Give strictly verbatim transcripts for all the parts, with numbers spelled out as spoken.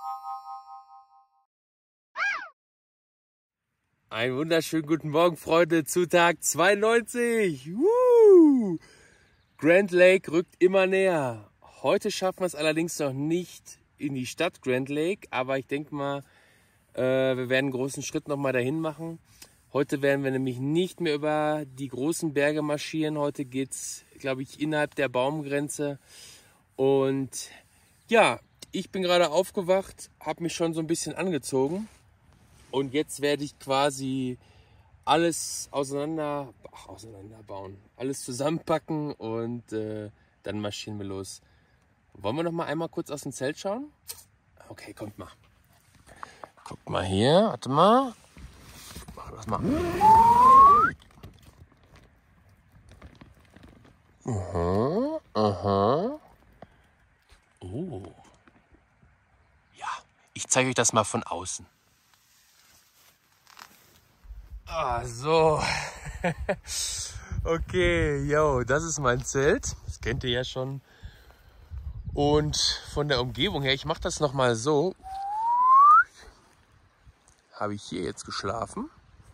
Einen wunderschönen guten Morgen, Freunde, zu Tag zweiundneunzig. Woo! Grand Lake rückt immer näher. Heute schaffen wir es allerdings noch nicht in die Stadt Grand Lake, aber ich denke mal, äh, wir werden einen großen Schritt noch mal dahin machen. Heute werden wir nämlich nicht mehr über die großen Berge marschieren. Heute geht es, glaube ich, innerhalb der Baumgrenze. Und ja, ich bin gerade aufgewacht, habe mich schon so ein bisschen angezogen. Und jetzt werde ich quasi alles auseinander, ach, auseinanderbauen, alles zusammenpacken und äh, dann marschieren wir los. Wollen wir noch mal einmal kurz aus dem Zelt schauen? Okay, kommt mal. Guckt mal hier, warte mal. Mach das mal. Aha, aha. Oh. Ja, ich zeige euch das mal von außen. Ah, so. Okay, yo, das ist mein Zelt. Das kennt ihr ja schon. Und von der Umgebung her, ich mache das nochmal so. Habe ich hier jetzt geschlafen.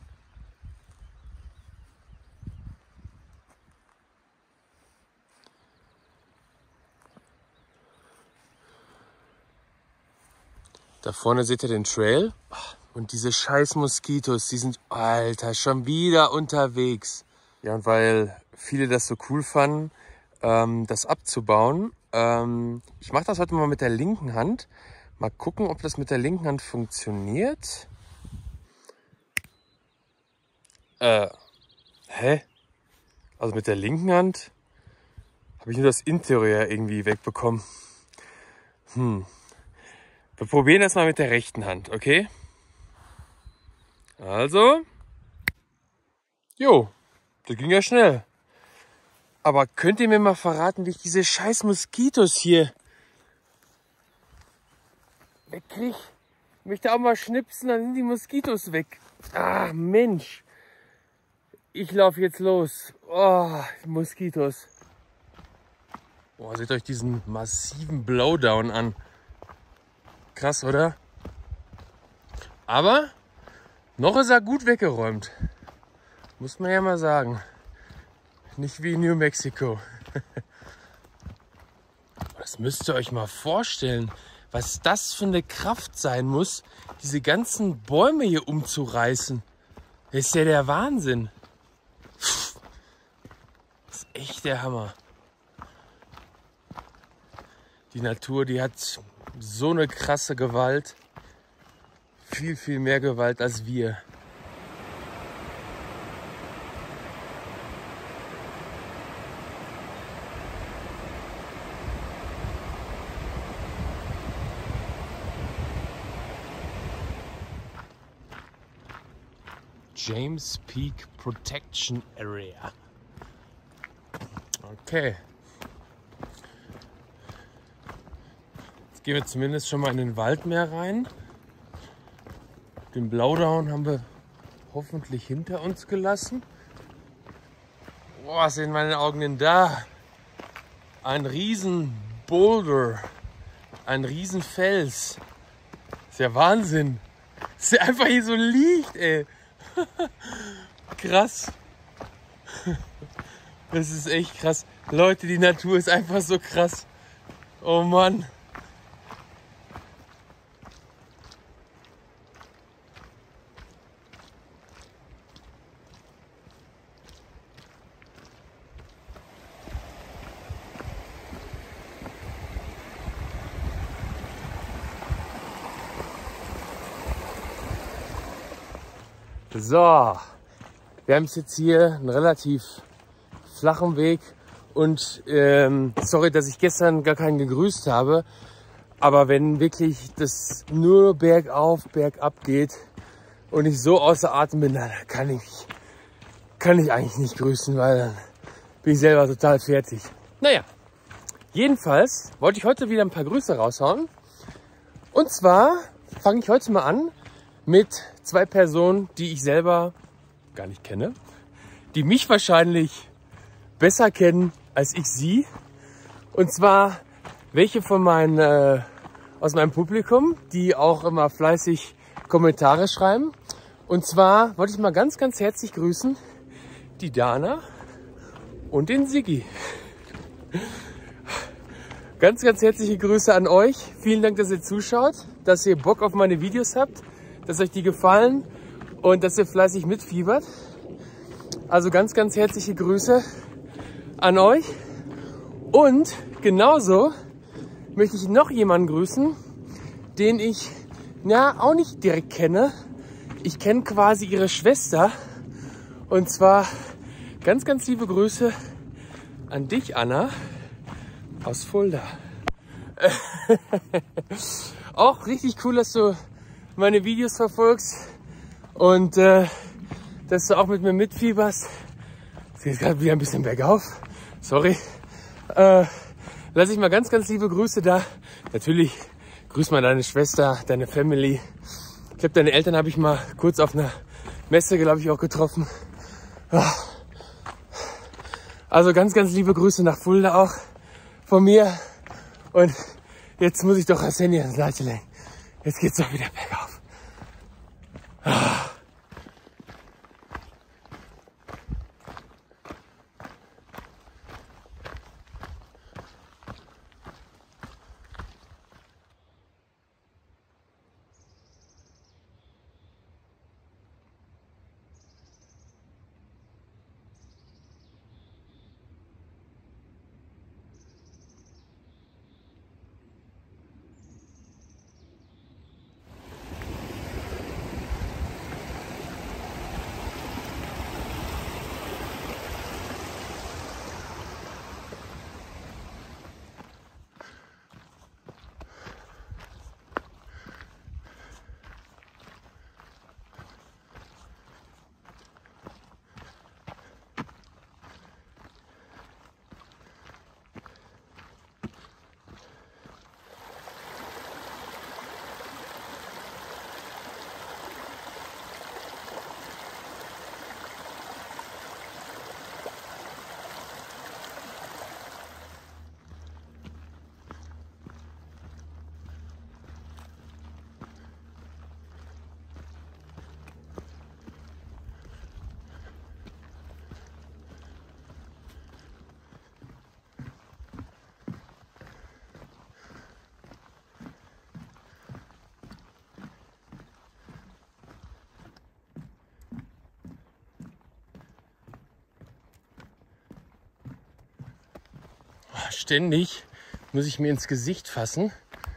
Da vorne seht ihr den Trail. Und diese scheiß Moskitos, die sind, Alter, schon wieder unterwegs. Ja, und weil viele das so cool fanden, ähm, das abzubauen. Ähm, ich mache das heute mal mit der linken Hand. Mal gucken, ob das mit der linken Hand funktioniert. Äh, hä? Also mit der linken Hand habe ich nur das Interieur irgendwie wegbekommen. Hm. Wir probieren das mal mit der rechten Hand, okay? Also, jo, das ging ja schnell. Aber könnt ihr mir mal verraten, wie ich diese scheiß Moskitos hier wegkriege? Ich möchte auch mal schnipsen, dann sind die Moskitos weg. Ah, Mensch. Ich laufe jetzt los. Oh, Moskitos. Oh, seht euch diesen massiven Blowdown an. Krass, oder? Aber noch ist er gut weggeräumt. Muss man ja mal sagen. Nicht wie in New Mexico. Das müsst ihr euch mal vorstellen, was das für eine Kraft sein muss, diese ganzen Bäume hier umzureißen. Das ist ja der Wahnsinn. Das ist echt der Hammer. Die Natur, die hat so eine krasse Gewalt. Viel, viel mehr Gewalt als wir. James Peak Protection Area. Okay. Jetzt gehen wir zumindest schon mal in den Wald mehr rein. Den Blowdown haben wir hoffentlich hinter uns gelassen. Boah, was sind meine Augen denn da? Ein riesen Boulder. Ein riesen Fels. Ist ja Wahnsinn. Dass der einfach hier so liegt, ey. Krass. Das ist echt krass. Leute, die Natur ist einfach so krass. Oh Mann. So, wir haben jetzt hier einen relativ flachen Weg und ähm, sorry, dass ich gestern gar keinen gegrüßt habe, aber wenn wirklich das nur bergauf, bergab geht und ich so außer Atem bin, dann kann ich, kann ich eigentlich nicht grüßen, weil dann bin ich selber total fertig. Naja, jedenfalls wollte ich heute wieder ein paar Grüße raushauen und zwar fange ich heute mal an mit zwei Personen, die ich selber gar nicht kenne, die mich wahrscheinlich besser kennen als ich sie. Und zwar welche von meinen äh, aus meinem Publikum, die auch immer fleißig Kommentare schreiben. Und zwar wollte ich mal ganz, ganz herzlich grüßen die Dana und den Siggi. Ganz, ganz herzliche Grüße an euch. Vielen Dank, dass ihr zuschaut, dass ihr Bock auf meine Videos habt, dass euch die gefallen und dass ihr fleißig mitfiebert. Also ganz, ganz herzliche Grüße an euch. Und genauso möchte ich noch jemanden grüßen, den ich ja auch nicht direkt kenne. Ich kenne quasi ihre Schwester. Und zwar ganz, ganz liebe Grüße an dich, Anna, aus Fulda. Auch richtig cool, dass du meine Videos verfolgst und äh, dass du auch mit mir mitfieberst. Es geht gerade wieder ein bisschen bergauf. Sorry. Äh, lass ich mal ganz, ganz liebe Grüße da. Natürlich grüß mal deine Schwester, deine Family. Ich glaube, deine Eltern habe ich mal kurz auf einer Messe, glaube ich, auch getroffen. Also ganz, ganz liebe Grüße nach Fulda auch von mir. Und jetzt muss ich doch das Handy ans Seite lenken. Jetzt geht's doch wieder bergauf. Ständig muss ich mir ins Gesicht fassen.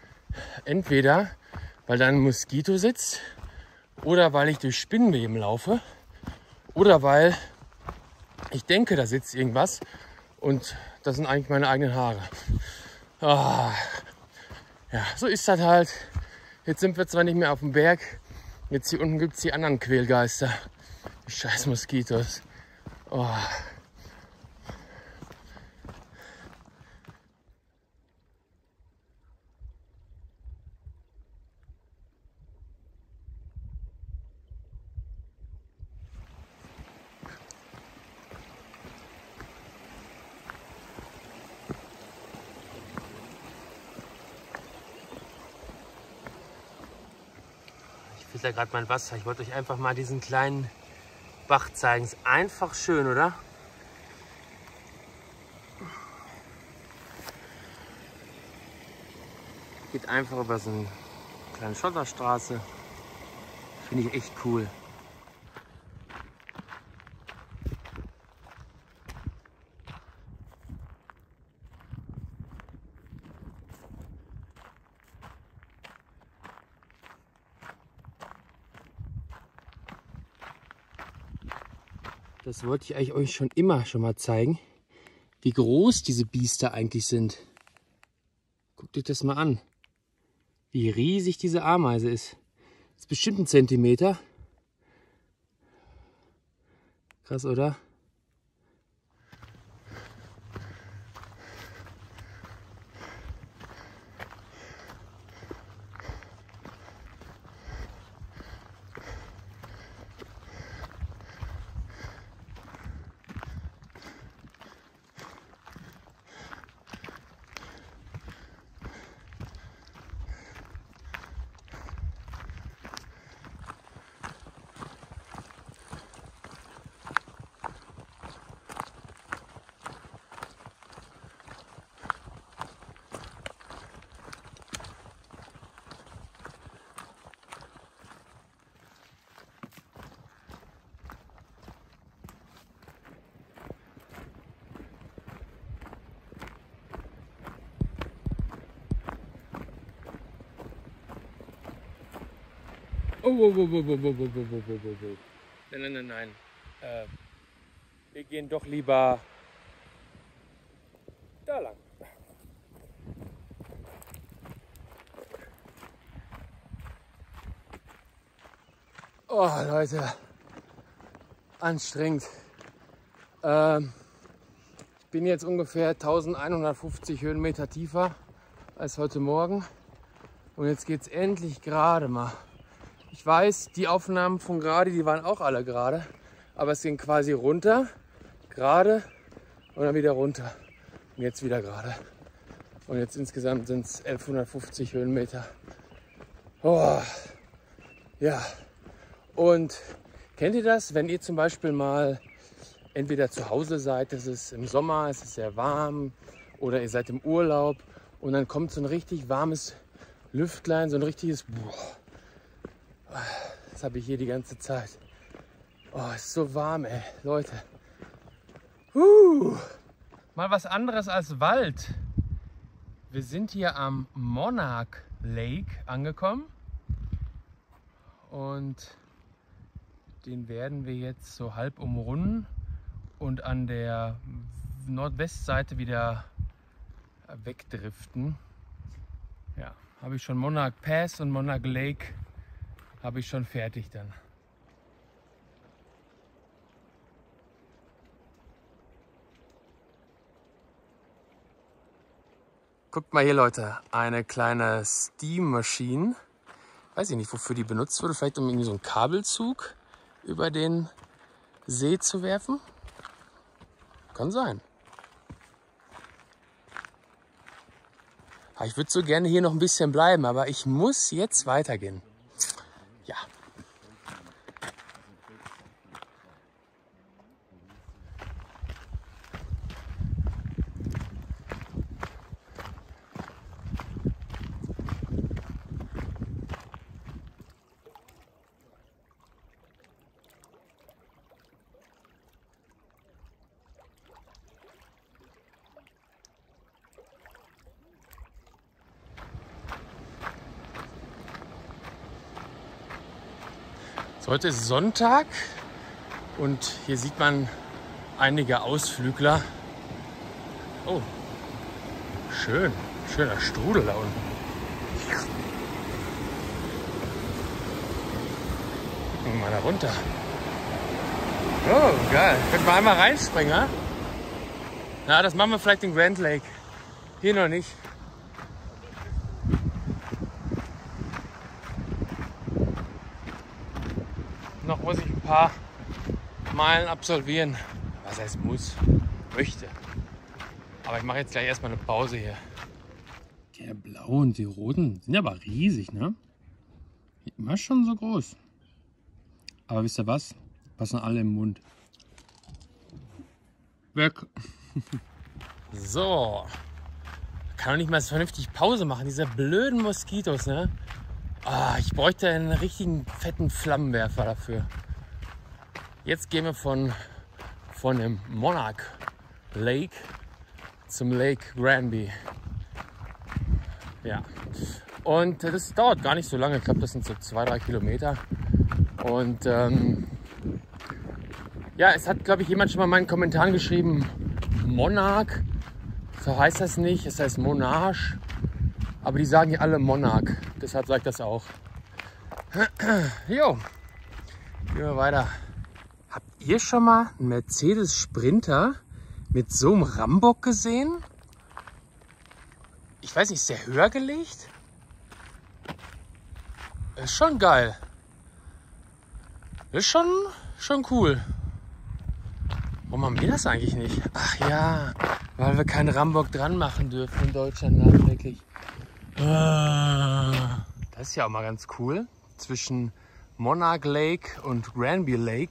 Entweder weil da ein Moskito sitzt oder weil ich durch Spinnenweben laufe oder weil ich denke, da sitzt irgendwas und das sind eigentlich meine eigenen Haare. Ah, ja, so ist das halt. Jetzt sind wir zwar nicht mehr auf dem Berg, jetzt hier unten gibt es die anderen Quälgeister. Die scheiß Moskitos. Oh. Ich filter gerade mein Wasser. Ich wollte euch einfach mal diesen kleinen Bach zeigen. Ist einfach schön, oder? Geht einfach über so eine kleine Schotterstraße. Finde ich echt cool. Das wollte ich eigentlich euch schon immer schon mal zeigen, wie groß diese Biester eigentlich sind. Guckt euch das mal an, wie riesig diese Ameise ist. Das ist bestimmt ein Zentimeter. Krass, oder? Oh, oh, oh, oh, oh, oh, oh, oh, oh, oh, oh. Nein, nein, nein, nein. Äh, wir gehen doch lieber da lang. Oh, Leute. Anstrengend. Ähm, ich bin jetzt ungefähr eintausendeinhundertfünfzig Höhenmeter tiefer als heute Morgen. Und jetzt geht es endlich gerade mal. Ich weiß, die Aufnahmen von gerade, die waren auch alle gerade. Aber es ging quasi runter, gerade und dann wieder runter. Und jetzt wieder gerade. Und jetzt insgesamt sind es elfhundertfünfzig Höhenmeter. Oh, ja. Und kennt ihr das, wenn ihr zum Beispiel mal entweder zu Hause seid, es ist im Sommer, es ist sehr warm, oder ihr seid im Urlaub und dann kommt so ein richtig warmes Lüftlein, so ein richtiges, boah, das habe ich hier die ganze Zeit. Oh, es ist so warm, ey, Leute. Uh, mal was anderes als Wald. Wir sind hier am Monarch Lake angekommen und den werden wir jetzt so halb umrunden und an der Nordwestseite wieder wegdriften. Ja, habe ich schon Monarch Pass und Monarch Lake habe ich schon fertig dann. Guckt mal hier, Leute, eine kleine Steam Machine. Weiß ich nicht, wofür die benutzt wurde. Vielleicht um irgendwie so einen Kabelzug über den See zu werfen. Kann sein. Ich würde so gerne hier noch ein bisschen bleiben, aber ich muss jetzt weitergehen. Ja. Heute ist Sonntag und hier sieht man einige Ausflügler. Oh, schön, schöner Strudel da unten. Gucken wir mal da runter. Oh, geil. Können wir einmal reinspringen, ha? Na, das machen wir vielleicht in Grand Lake. Hier noch nicht. Noch muss ich ein paar Meilen absolvieren. Was heißt muss? Möchte. Aber ich mache jetzt gleich erstmal eine Pause hier. Der Blau und die Roten sind aber riesig, ne? Immer schon so groß. Aber wisst ihr was? Passen alle im Mund. Weg. So. Kann doch nicht mal so vernünftig Pause machen. Diese blöden Moskitos, ne? Ah, ich bräuchte einen richtigen fetten Flammenwerfer dafür. Jetzt gehen wir von, von dem Monarch Lake zum Lake Granby. Ja. Und das dauert gar nicht so lange. Ich glaube, das sind so zwei, drei Kilometer. Und ähm, ja, es hat, glaube ich, jemand schon mal in meinen Kommentaren geschrieben, Monarch. So heißt das nicht. Es heißt Monarch. Aber die sagen ja alle Monarch, deshalb sage ich das auch. Jo, gehen wir weiter. Habt ihr schon mal einen Mercedes Sprinter mit so einem Rambock gesehen? Ich weiß nicht, ist der höher gelegt? Ist schon geil. Ist schon, schon cool. Warum haben wir das eigentlich nicht? Ach ja, weil wir keinen Rambock dran machen dürfen in Deutschland nachträglich. Das ist ja auch mal ganz cool. Zwischen Monarch Lake und Granby Lake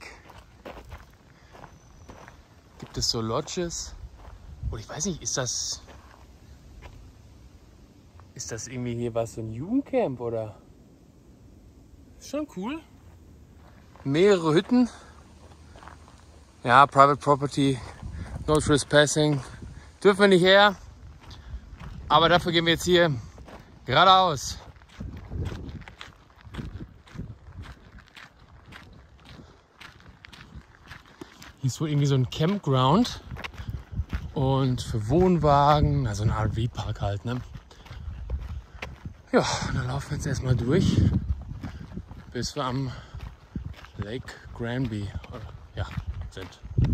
gibt es so Lodges. Und ich weiß nicht, ist das. Ist das irgendwie hier was, so ein Jugendcamp oder? Ist schon cool. Mehrere Hütten. Ja, Private Property. No Trespassing. Dürfen wir nicht her. Aber dafür gehen wir jetzt hier geradeaus. ist wohl irgendwie so ein Campground und für Wohnwagen, also ein R V-Park halt, ne? Ja, dann laufen wir jetzt erstmal durch, bis wir am Lake Granby ja, sind.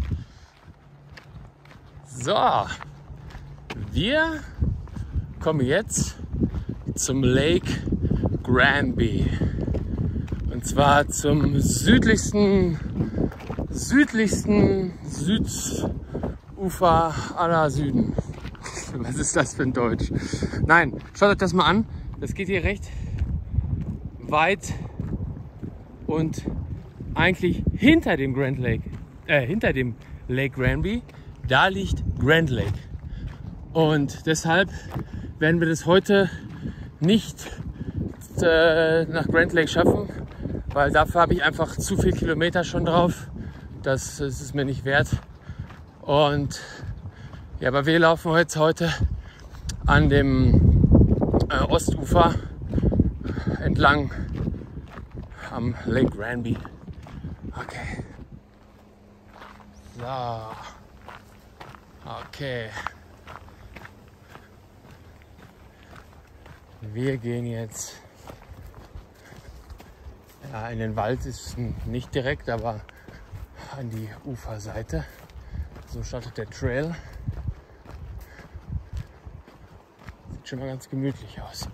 So, wir kommen jetzt zum Lake Granby. Und zwar zum südlichsten, südlichsten Südufer aller Süden. Was ist das für ein Deutsch? Nein, schaut euch das mal an. Das geht hier recht weit und eigentlich hinter dem Grand Lake, äh, hinter dem Lake Granby, da liegt Grand Lake. Und deshalb werden wir das heute nicht äh, nach Grand Lake schaffen, weil dafür habe ich einfach zu viel Kilometer schon drauf. Das, das ist mir nicht wert. Und ja, aber wir laufen jetzt heute an dem äh, Ostufer entlang am Lake Granby. Okay. So. Okay. Wir gehen jetzt ja, in den Wald, ist nicht direkt, aber an die Uferseite. So startet der Trail. Sieht schon mal ganz gemütlich aus.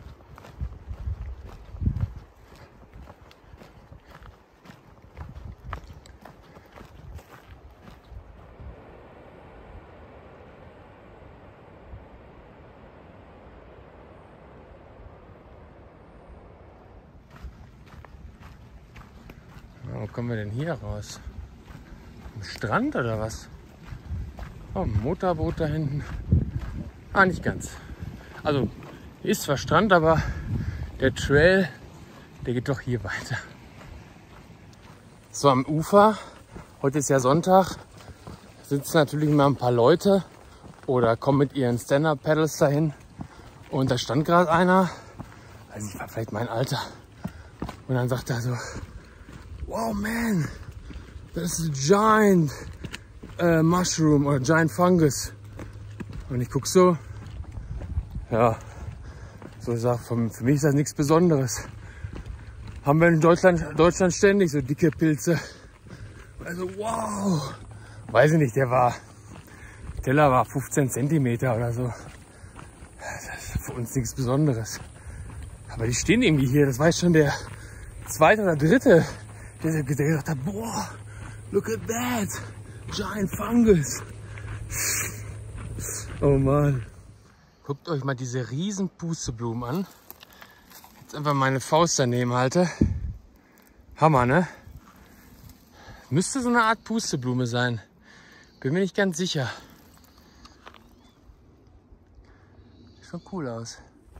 Wo kommen wir denn hier raus? Am Strand oder was? Oh, ein Motorboot da hinten. Ah, nicht ganz. Also, hier ist zwar Strand, aber der Trail, der geht doch hier weiter. So, am Ufer, heute ist ja Sonntag, sitzen natürlich mal ein paar Leute oder kommen mit ihren Stand-Up-Paddles dahin. Und da stand gerade einer, also ich war vielleicht mein Alter. Und dann sagt er so, wow man, das ist a giant uh, mushroom oder giant fungus. Und ich guck so, ja, so ich sag, für, für mich ist das nichts Besonderes. Haben wir in Deutschland, Deutschland ständig so dicke Pilze. Also wow, weiß ich nicht, der war, der Teller war fünfzehn Zentimeter oder so. Das ist für uns nichts Besonderes. Aber die stehen irgendwie hier, das weiß schon der zweite oder dritte, der gesagt hat, boah, look at that, giant fungus. Oh Mann. Guckt euch mal diese riesen Pusteblumen an. Jetzt einfach meine Faust daneben halte. Hammer, ne? Müsste so eine Art Pusteblume sein. Bin mir nicht ganz sicher. Sieht schon cool aus.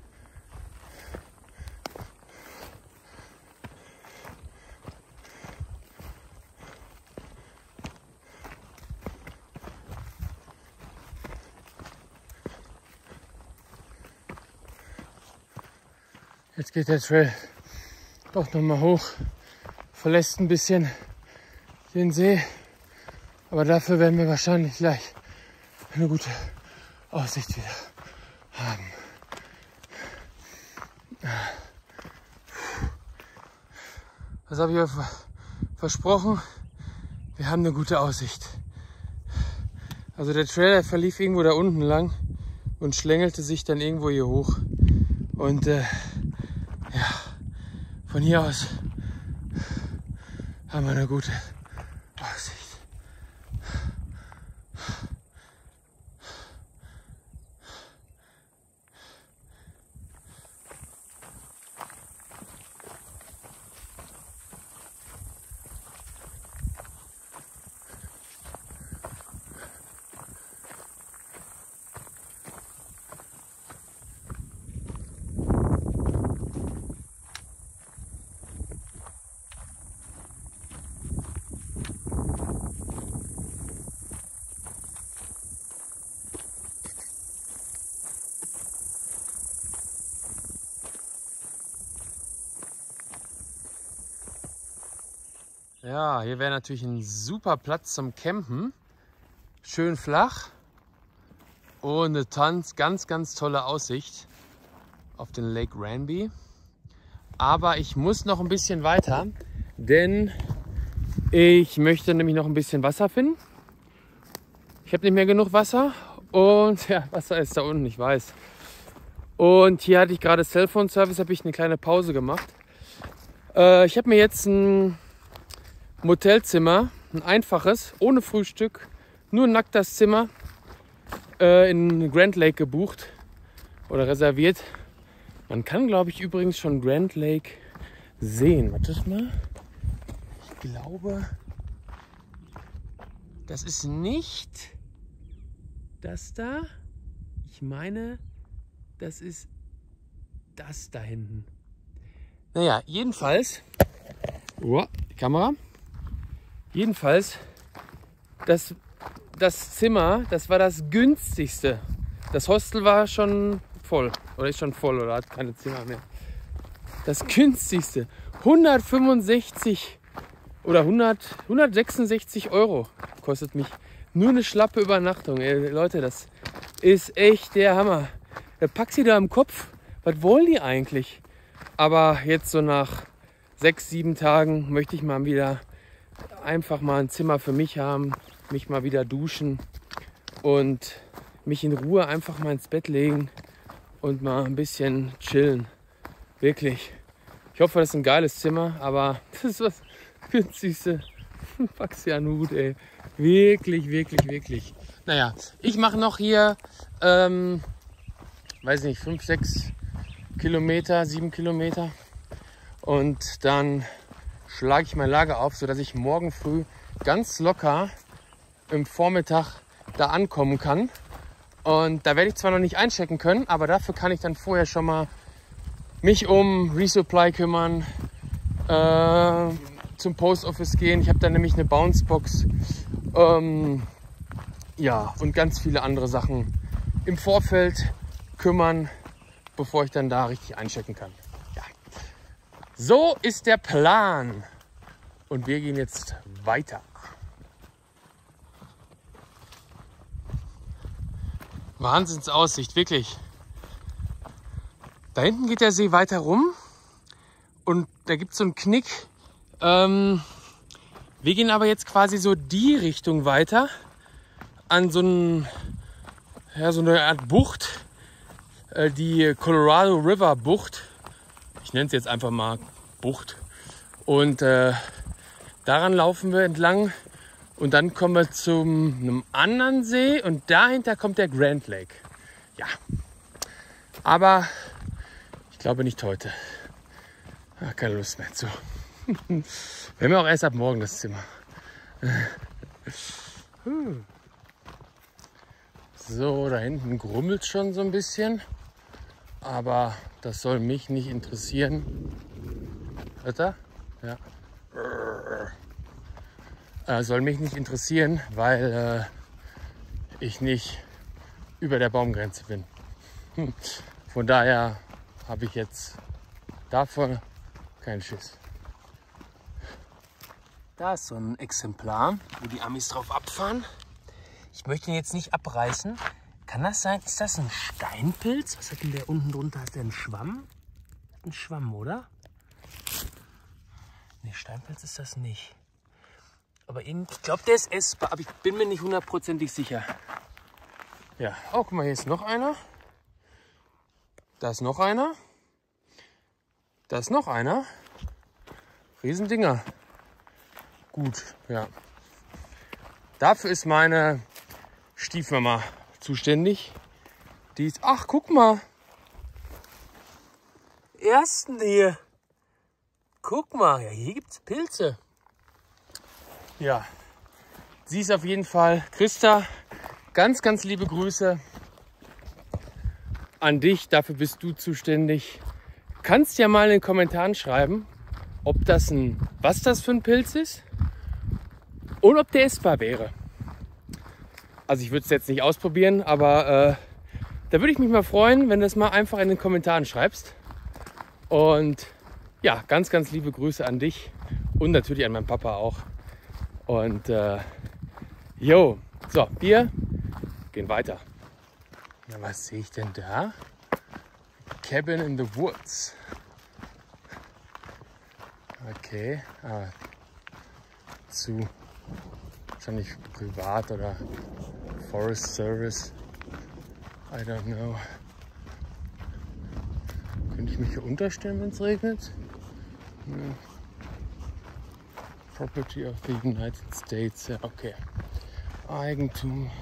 Jetzt geht der Trail doch noch mal hoch, verlässt ein bisschen den See, aber dafür werden wir wahrscheinlich gleich eine gute Aussicht wieder haben. Das habe ich euch versprochen, wir haben eine gute Aussicht. Also der Trail verlief irgendwo da unten lang und schlängelte sich dann irgendwo hier hoch. Und äh, ja, von hier aus haben wir eine gute Aussicht. Ja, hier wäre natürlich ein super Platz zum Campen. Schön flach und eine ganz, ganz, ganz tolle Aussicht auf den Lake Granby. Aber ich muss noch ein bisschen weiter, denn ich möchte nämlich noch ein bisschen Wasser finden. Ich habe nicht mehr genug Wasser und ja, Wasser ist da unten, ich weiß. Und hier hatte ich gerade Cellphone-Service, habe ich eine kleine Pause gemacht. Äh, ich habe mir jetzt ein Motelzimmer, ein einfaches, ohne Frühstück, nur nackt das Zimmer äh, in Grand Lake gebucht oder reserviert. Man kann, glaube ich, übrigens schon Grand Lake sehen. Warte mal. Ich glaube, das ist nicht das da. Ich meine, das ist das da hinten. Naja, jedenfalls, oh, die Kamera, jedenfalls, das, das Zimmer, das war das günstigste. Das Hostel war schon voll, oder ist schon voll, oder hat keine Zimmer mehr. Das günstigste, hundertfünfundsechzig oder hundert, hundertsechsundsechzig Euro kostet mich nur eine schlappe Übernachtung. Ey, Leute, das ist echt der Hammer. Da packt sie da im Kopf, was wollen die eigentlich? Aber jetzt so nach sechs, sieben Tagen möchte ich mal wieder einfach mal ein Zimmer für mich haben, mich mal wieder duschen und mich in Ruhe einfach mal ins Bett legen und mal ein bisschen chillen. Wirklich. Ich hoffe, das ist ein geiles Zimmer, aber das ist das günstigste. Pack's ja einen Hut, ey. Wirklich, wirklich, wirklich. Naja, ich mache noch hier, ähm, weiß nicht, fünf, sechs Kilometer, sieben Kilometer. Und dann schlage ich mein Lager auf, sodass ich morgen früh ganz locker im Vormittag da ankommen kann. Und da werde ich zwar noch nicht einchecken können, aber dafür kann ich dann vorher schon mal mich um Resupply kümmern, äh, zum Post Office gehen. Ich habe da nämlich eine Bouncebox, ähm, ja, und ganz viele andere Sachen im Vorfeld kümmern, bevor ich dann da richtig einchecken kann. Ja. So ist der Plan. Und wir gehen jetzt weiter. Wahnsinnsaussicht, wirklich. Da hinten geht der See weiter rum und da gibt es so einen Knick. Ähm, wir gehen aber jetzt quasi so die Richtung weiter an so, einen, ja, so eine Art Bucht, äh, die Colorado River Bucht. Ich nenne es jetzt einfach mal Bucht. Und äh, daran laufen wir entlang und dann kommen wir zu einem anderen See und dahinter kommt der Grand Lake. Ja, aber ich glaube nicht heute. Ach, keine Lust mehr zu. Wir haben ja auch erst ab morgen das Zimmer. So, da hinten grummelt schon so ein bisschen. Aber das soll mich nicht interessieren. Hört er? Ja. Äh, soll mich nicht interessieren, weil äh, ich nicht über der Baumgrenze bin. Von daher habe ich jetzt davon keinen Schiss. Da ist so ein Exemplar, wo die Amis drauf abfahren. Ich möchte ihn jetzt nicht abreißen. Kann das sein? Ist das ein Steinpilz? Was hat denn der unten drunter? Hat der einen Schwamm? Ein Schwamm, oder? Ne, Steinpilz ist das nicht. Aber ich glaube, der ist essbar, aber ich bin mir nicht hundertprozentig sicher. Ja, oh, guck mal, hier ist noch einer. Da ist noch einer. Da ist noch einer. Riesendinger. Gut, ja. Dafür ist meine Stiefmama zuständig. Die ist, ach, guck mal. Ersten hier. Guck mal, ja, hier gibt es Pilze. Ja, sie ist auf jeden Fall. Christa, ganz, ganz liebe Grüße an dich. Dafür bist du zuständig. Kannst ja mal in den Kommentaren schreiben, ob das ein, was das für ein Pilz ist und ob der essbar wäre. Also ich würde es jetzt nicht ausprobieren, aber äh, da würde ich mich mal freuen, wenn du es mal einfach in den Kommentaren schreibst. Und ja, ganz, ganz liebe Grüße an dich Und natürlich an meinen Papa auch. Und äh, jo, so, wir gehen weiter. Na, was sehe ich denn da? Cabin in the Woods. Okay, ah, zu wahrscheinlich privat oder Forest Service. I don't know. Könnte ich mich hier unterstellen, wenn es regnet? Hm. Property of the United States. Ja, okay. Eigentum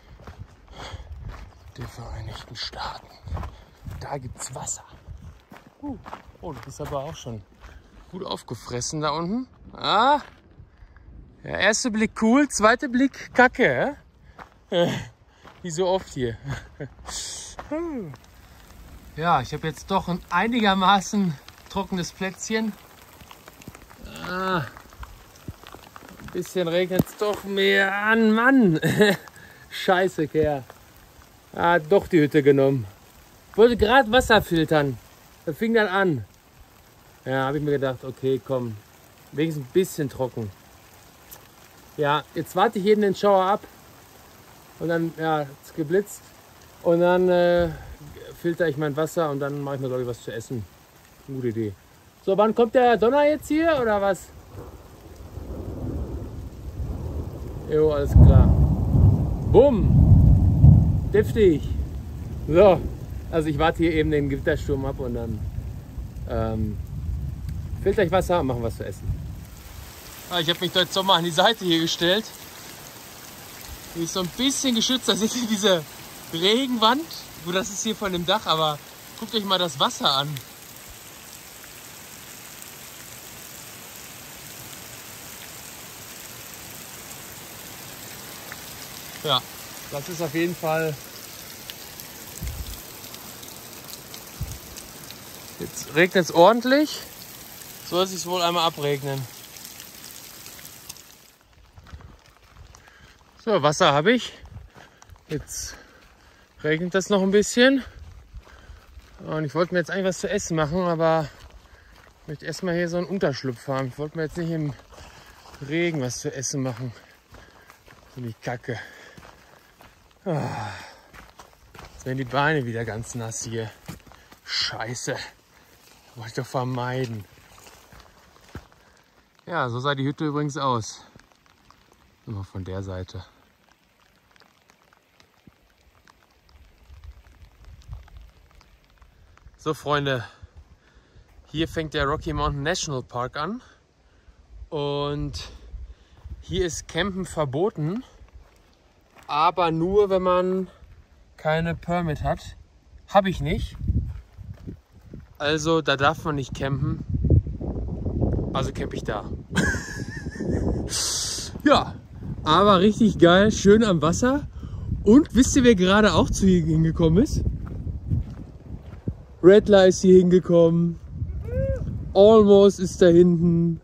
der Vereinigten Staaten. Da gibt's Wasser. Uh. Oh, das ist aber auch schon gut aufgefressen da unten. Ah. Der erste Blick cool, zweite Blick kacke. Äh, wie so oft hier. Ja, ich habe jetzt doch ein einigermaßen trockenes Plätzchen. Ah, ein bisschen regnet es doch mehr an, Mann. Scheiße, Kerl. Ah, doch die Hütte genommen. Wollte gerade Wasser filtern. Das fing dann an. Ja, habe ich mir gedacht, okay, komm, wenigstens ein bisschen trocken. Ja, jetzt warte ich jeden den Schauer ab. Und dann, ja, es geblitzt. Und dann äh, filter ich mein Wasser und dann mache ich mir, glaube ich, was zu essen. Gute Idee. So, wann kommt der Donner jetzt hier oder was? Jo, alles klar. Bumm. Deftig. So, also ich warte hier eben den Gewittersturm ab und dann ähm, filter ich Wasser und machen was zu essen. Ah, ich habe mich heute Sommer an die Seite hier gestellt. Die ist so ein bisschen geschützt. Da seht ihr diese Regenwand. Gut, das ist hier von dem Dach, aber guckt euch mal das Wasser an. Ja, das ist auf jeden Fall. Jetzt regnet es ordentlich. Soll es sich wohl einmal abregnen. So, Wasser habe ich. Jetzt regnet das noch ein bisschen. Und ich wollte mir jetzt eigentlich was zu essen machen, aber ich möchte erstmal hier so einen Unterschlupf haben. Ich wollte mir jetzt nicht im Regen was zu essen machen. Finde ich kacke. Ah. Jetzt werden die Beine wieder ganz nass hier. Scheiße. Wollte ich doch vermeiden. Ja, so sah die Hütte übrigens aus. Immer von der Seite. So, Freunde, hier fängt der Rocky Mountain National Park an und hier ist Campen verboten, aber nur, wenn man keine Permit hat. Habe ich nicht. Also, da darf man nicht campen. Also campe ich da. Ja, aber richtig geil, schön am Wasser. Und wisst ihr, wer gerade auch zu hier hingekommen ist? Redler ist hier hingekommen. Almost ist da hinten.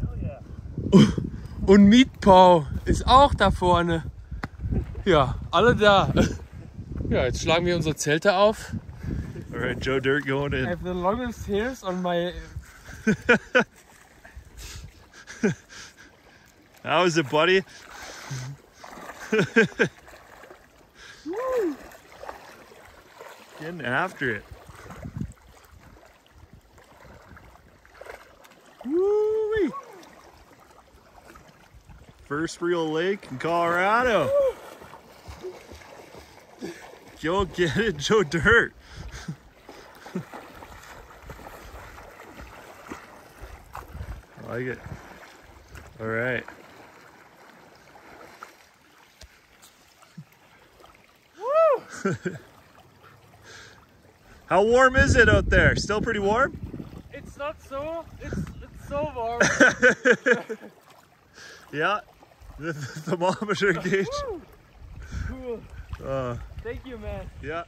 Und Meatpaw ist auch da vorne. Ja, alle da. Ja, jetzt schlagen wir unsere Zelte auf. Alright, Joe Dirt going in. I have the longest hairs on my... How is it, buddy? Getting after it. Woo-wee. First real lake in Colorado. Joe, get it, Joe Dirt. I like it. All right. Woo! How warm is it out there? Still pretty warm? It's not so, it's, it's so warm. Yeah, the, the thermometer gauge. Cool. Uh, Thank you, man. yeah.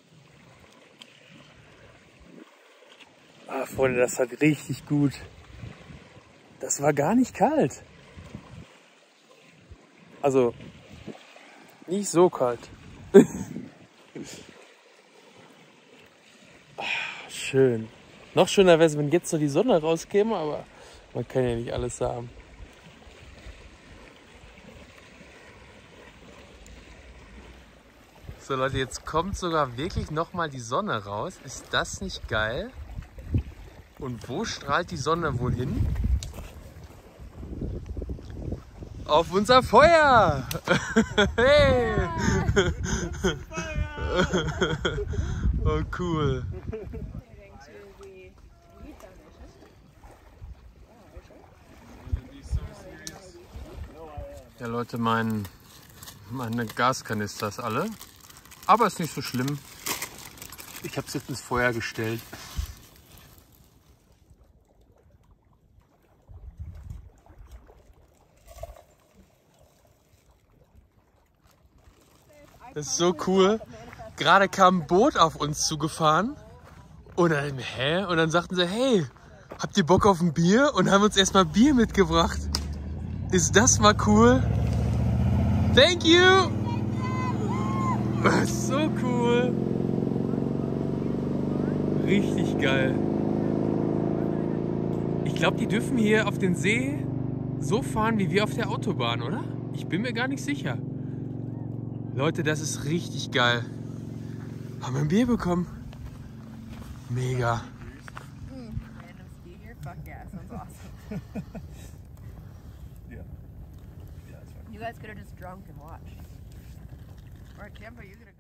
Ah, Freunde, das hat richtig gut. Das war gar nicht kalt. Also, nicht so kalt. Ah, schön. Noch schöner wäre es, wenn jetzt so die Sonne rauskäme, aber Man kann ja nicht alles haben. So Leute, jetzt kommt sogar wirklich nochmal die Sonne raus. Ist das nicht geil? Und wo strahlt die Sonne wohl hin? Auf unser Feuer! Hey! Oh cool. Ja Leute, mein, meine Gaskanister ist alle. Aber ist nicht so schlimm. Ich habe es jetzt ins Feuer gestellt. Das ist so cool. Gerade kam ein Boot auf uns zugefahren. Und dann, hä? Und dann sagten sie, hey, habt ihr Bock auf ein Bier? Und haben uns erstmal Bier mitgebracht. Ist das mal cool? Thank you! Das ist so cool. Richtig geil. Ich glaube, die dürfen hier auf den See so fahren wie wir auf der Autobahn, oder? Ich bin mir gar nicht sicher. Leute, das ist richtig geil. Haben wir ein Bier bekommen? Mega. Random ski here? Fuck yeah, sounds awesome. Yeah. Yeah, that's fine. You guys could have just drunk and watched. Or Tampa, you could have